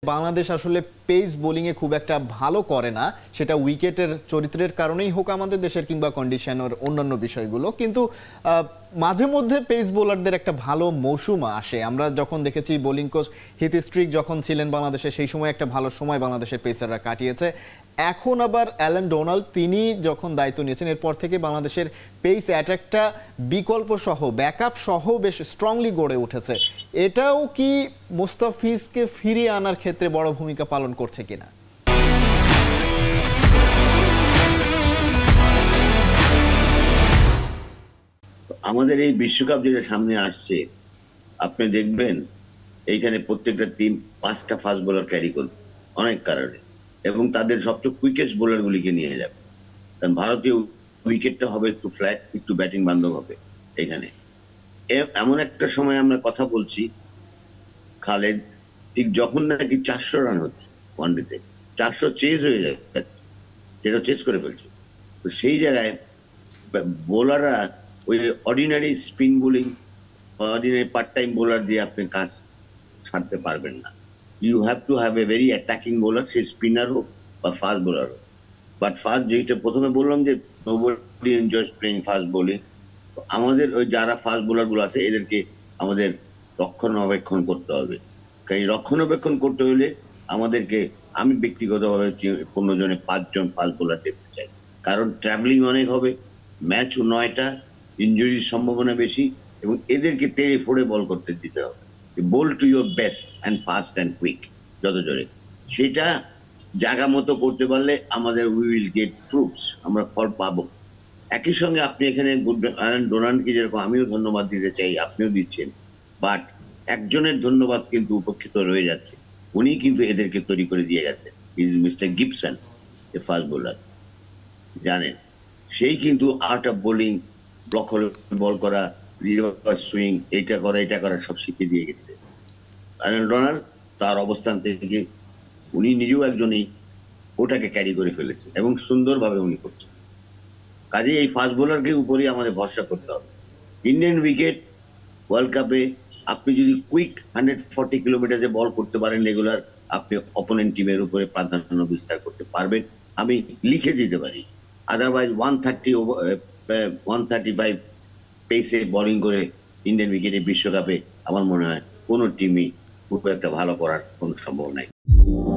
বাংলাদেশ আসলে পেস বোলিংয়ে খুব একটা ভালো করে না, সেটা উইকেটের চরিত্রের কারণেই হোক আমাদের দেশের, কিংবা কন্ডিশনের অন্যান্য বিষয়গুলো। কিন্তু মাঝে মধ্যে পেস বোলারদের একটা ভালো মৌসুম আসে। আমরা যখন দেখেছি বোলিং কোচ হিথ স্ট্রিক যখন ছিলেন বাংলাদেশে, সেই সময় একটা ভালো সময় বাংলাদেশের পেসাররা কাটিয়েছে। এখন আবার অ্যালান ডোনাল্ড তিনি যখন দায়িত্ব নিয়েছেন, এরপর থেকে বাংলাদেশের পেস অ্যাটাকটা বিকল্প সহ ব্যাকআপ সহ বেশ স্ট্রংলি গড়ে উঠেছে। এটাও কি মুস্তাফিজকে ফিরিয়ে আনার ক্ষেত্রে বড় ভূমিকা পালন করছে কিনা? আমাদের এই বিশ্বকাপ যেটা সামনে আসছে, আপনি দেখবেন এইখানে প্রত্যেকটা টিম 5টা ফাস্ট বোলার ক্যারি করবে অনেক কারণে, এবং তাদের সবচেয়ে কুইকেস্ট বোলার গুলিকে নিয়ে যাবে। কারণ ভারতীয় উইকেটটা হবে একটু ফ্ল্যাট, একটু ব্যাটিং বান্ধব হবে। এখানে এমন একটা সময় আমরা কথা বলছি খালেদ, ঠিক যখন নাকি 400 রান হচ্ছে ওয়ানডেতে, 400 চেজ হয়ে যাচ্ছে, সেটা চেজ করে ফেলছে। তো সেই জায়গায় বোলাররা ওই ordinary spin bowling, ordinary part time bowler দিয়ে আপনি কাজ ছাড়তে পারবেন না। You have to have a very attacking bowler, সে স্পিনার হোক বা ফাস্ট বোলার হোক। বাট ফাস্ট, যেটা প্রথমে বললাম যে nobody enjoys playing fast bowling, আমাদের ওই যারা ফাস্ট বোলার গুলো আছে এদেরকে আমাদের রক্ষণাবেক্ষণ করতে হবে। কারণ রক্ষণাবেক্ষণ করতে হলে আমাদেরকে, আমি ব্যক্তিগতভাবে 15 জনে 5 জন ফাস্ট বোলার দেখতে চাই। কারণ ট্রাভেলিং অনেক হবে, ম্যাচ 9টা, ইনজুরির সম্ভাবনা বেশি, এবং এদেরকে তেড়ে ফোড়ে বল করতে দিতে হবে। Bowl to your best and fast and quick, যত জোরে। সেটা জায়গা মতো করতে পারলে আমাদের উই উইল গেট ফ্রুটস, আমরা ফল পাবো। একই সঙ্গে আপনি এখানে ডোনাল্ডকে যেরকম আমিও ধন্যবাদ দিতে চাই, আপনিও দিচ্ছেন, বাট একজনের ধন্যবাদ কিন্তু উপেক্ষিত রয়ে যাচ্ছে। উনি কিন্তু এদেরকে তৈরি করে দিয়ে গেছে, is mister Gibson, a fast bowler, জানেন। সেই কিন্তু art of bowling, block ball করা, রিভার্স সুইং, এটা করা সব শিখিয়ে দিয়ে গেছে ডোনাল্ড। তার অবস্থান থেকে উনি নিজেও একজনই ওটাকে ক্যারি করে ফেলেছে, এবং সুন্দরভাবে উনি করছেন। কাজে এই ফাস্ট বোলারকে উপরই আমাদের ভরসা করতে হবে। ইন্ডিয়ান উইকেট ওয়ার্ল্ড কাপে আপনি যদি কুইক 140 কিলোমিটারে বল করতে পারেন রেগুলার, আপনি অপোনেন্ট টিমের উপরে প্রাধান্য বিস্তার করতে পারবেন, আমি লিখে দিতে পারি। আদারওয়াইজ 135 পেসে বোলিং করে ইন্ডিয়ান উইকেটে বিশ্বকাপে আমার মনে হয় কোনো টিমই খুব একটা ভালো করার কোনো সম্ভব নাই।